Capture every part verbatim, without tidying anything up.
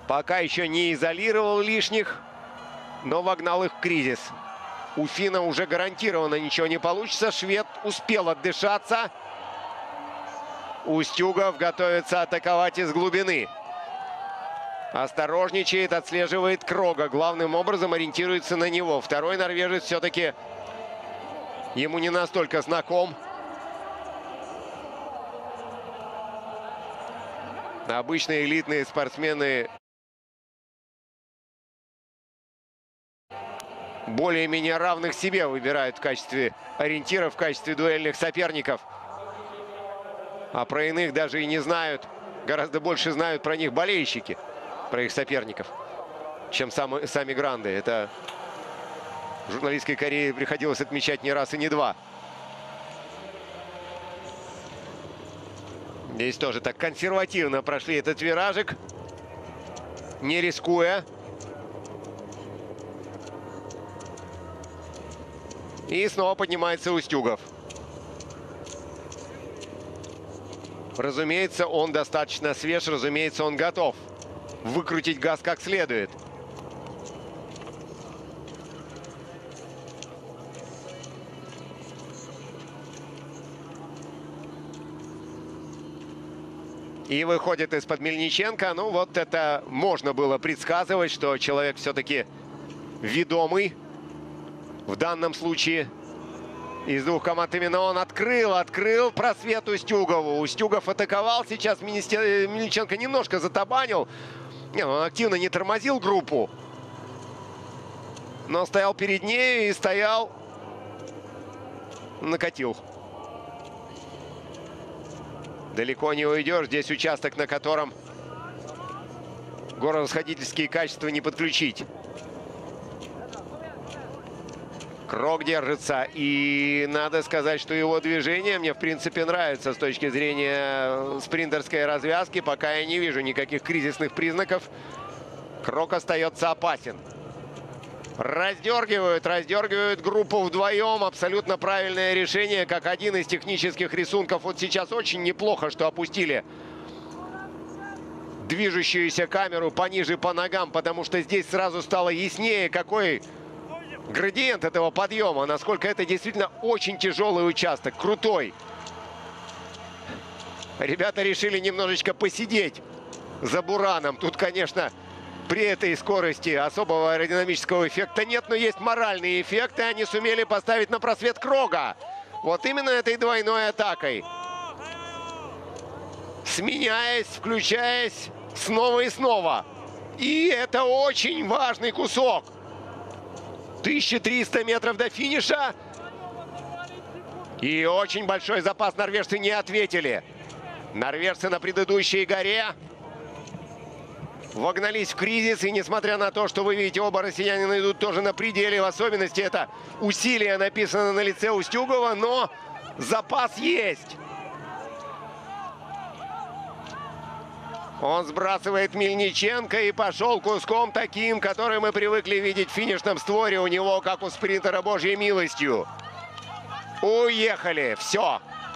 Пока еще не изолировал лишних, но вогнал их в кризис. У финна уже гарантированно ничего не получится. Швед успел отдышаться. Устюгов готовится атаковать из глубины. Осторожничает, отслеживает Крога. Главным образом ориентируется на него. Второй норвежец все-таки ему не настолько знаком. Обычные элитные спортсмены более-менее равных себе выбирают в качестве ориентиров, в качестве дуэльных соперников. А про иных даже и не знают. Гораздо больше знают про них болельщики, про их соперников, чем сам, сами гранды. Это в журналистской карьере приходилось отмечать не раз и не два. Здесь тоже так консервативно прошли этот виражик, не рискуя. И снова поднимается Устюгов. Разумеется, он достаточно свеж, разумеется, он готов выкрутить газ как следует. И выходит из-под Мельниченко. Ну, вот это можно было предсказывать, что человек все-таки ведомый. В данном случае из двух команд именно он открыл, открыл просвет Устюгову. Устюгов атаковал. Сейчас Мельниченко немножко затабанил. Не, он активно не тормозил группу, но стоял перед ней и стоял, накатил. Далеко не уйдешь. Здесь участок, на котором горнорасходительские качества не подключить. Крог держится. И надо сказать, что его движение мне, в принципе, нравится с точки зрения спринтерской развязки. Пока я не вижу никаких кризисных признаков. Крог остается опасен. Раздергивают, раздергивают группу вдвоем. Абсолютно правильное решение, как один из технических рисунков. Вот сейчас очень неплохо, что опустили движущуюся камеру пониже по ногам, потому что здесь сразу стало яснее, какой градиент этого подъема, насколько это действительно очень тяжелый участок, крутой. Ребята решили немножечко посидеть за бураном. Тут, конечно, при этой скорости особого аэродинамического эффекта нет, но есть моральные эффекты. Они сумели поставить на просвет Крога. Вот именно этой двойной атакой. Сменяясь, включаясь снова и снова. И это очень важный кусок. тысяча триста метров до финиша. И очень большой запас норвежцы не ответили. Норвежцы на предыдущей горе вогнались в кризис. И несмотря на то, что вы видите, оба россиянина идут тоже на пределе. В особенности это усилие написано на лице Устюгова. Но запас есть. Он сбрасывает Мельниченко и пошел куском таким, который мы привыкли видеть в финишном створе у него, как у спринтера, Божьей милостью. Уехали. Все.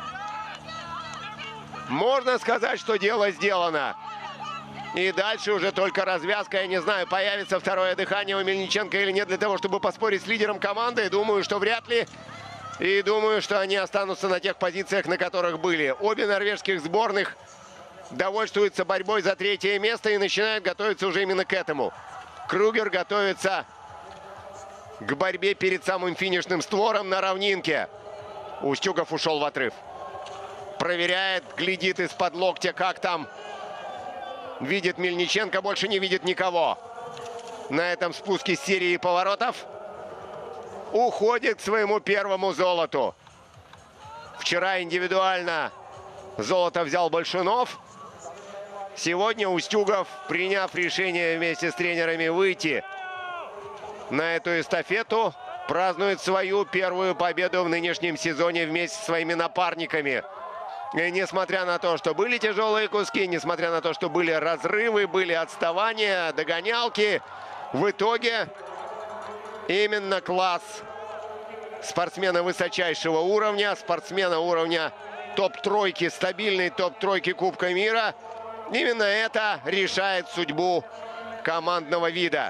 Можно сказать, что дело сделано. И дальше уже только развязка. Я не знаю, появится второе дыхание у Мельниченко или нет, для того, чтобы поспорить с лидером команды. Думаю, что вряд ли. И думаю, что они останутся на тех позициях, на которых были. Обе норвежских сборных довольствуются борьбой за третье место и начинают готовиться уже именно к этому. Кругер готовится к борьбе перед самым финишным створом на равнинке. Устюгов ушел в отрыв. Проверяет, глядит из-под локтя, как там. Видит Мельниченко, больше не видит никого. На этом спуске с серии поворотов уходит к своему первому золоту. Вчера индивидуально золото взял Большунов. Сегодня Устюгов, приняв решение вместе с тренерами выйти на эту эстафету, празднует свою первую победу в нынешнем сезоне вместе со своими напарниками. И несмотря на то, что были тяжелые куски, несмотря на то, что были разрывы, были отставания, догонялки, в итоге именно класс спортсмена высочайшего уровня, спортсмена уровня топ-тройки, стабильной топ-тройки Кубка мира, именно это решает судьбу командного вида.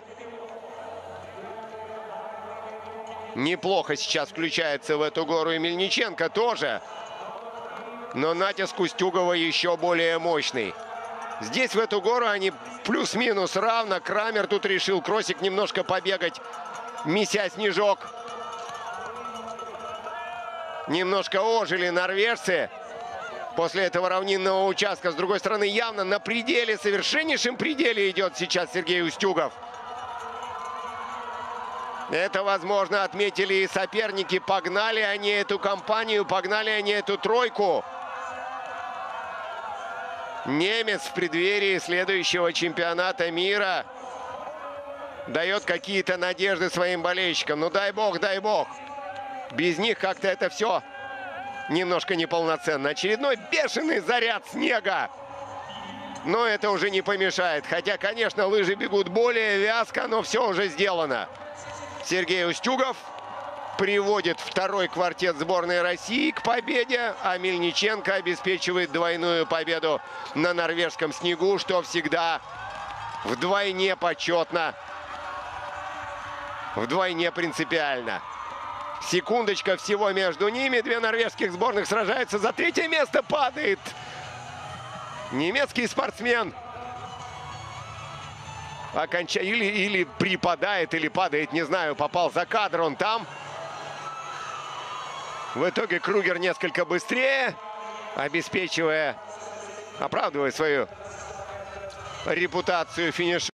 Неплохо сейчас включается в эту гору и Мельниченко тоже. Но натиск Устюгова еще более мощный. Здесь в эту гору они плюс-минус равно. Крамер тут решил кроссик немножко побегать, меся снежок. Немножко ожили норвежцы после этого равнинного участка. С другой стороны, явно на пределе, совершеннейшем пределе идет сейчас Сергей Устюгов. Это, возможно, отметили и соперники. Погнали они эту компанию, погнали они эту тройку. Немец в преддверии следующего чемпионата мира дает какие-то надежды своим болельщикам. Ну дай бог, дай бог. Без них как-то это все немножко неполноценно. Очередной бешеный заряд снега. Но это уже не помешает. Хотя, конечно, лыжи бегут более вязко, но все уже сделано. Сергей Устюгов приводит второй квартет сборной России к победе, а Мельниченко обеспечивает двойную победу на норвежском снегу, что всегда вдвойне почетно, вдвойне принципиально. Секундочка всего между ними. Две норвежских сборных сражаются за третье место. Падает немецкий спортсмен. Оконча... Или, или припадает, или падает, не знаю, попал за кадр он там. В итоге Кругер несколько быстрее, обеспечивая, оправдывая свою репутацию финиш.